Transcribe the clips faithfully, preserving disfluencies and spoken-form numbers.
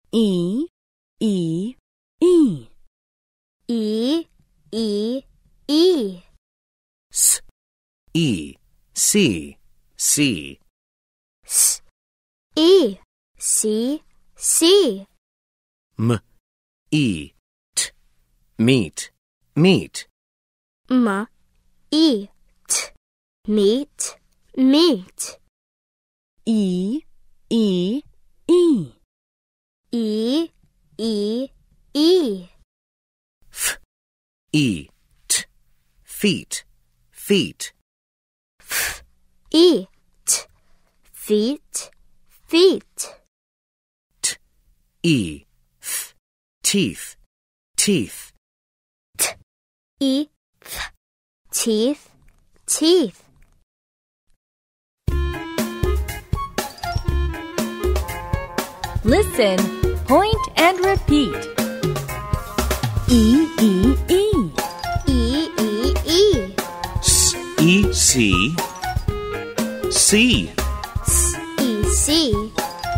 E, E, E. E, E, E. S, E, C, C. S, E, C, C. M, E, T, meet, meet. M, E, T, meet, meet. E, E, E. E, E, E. F, E, T, feet, feet. F, E, T, feet, feet. T, E, th, teeth, teeth. T, E, th, teeth, teeth. Listen, point and repeat. E, E, E. E, E, E. S, E, C, C. S, E, C,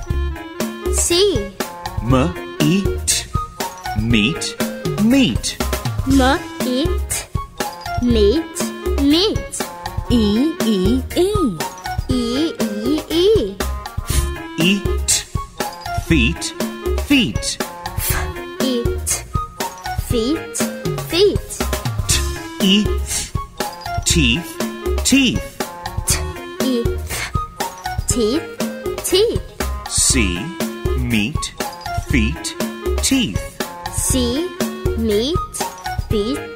C. M, E, T, meet, meet. M, E, T, meet, meet. E, E, E. E, E, E. E, T, feet, feet. Eat, feet, feet. T, E, th, teeth, teeth. T, E, th, teeth, teeth. C, meet, feet, teeth. C, meat, feet,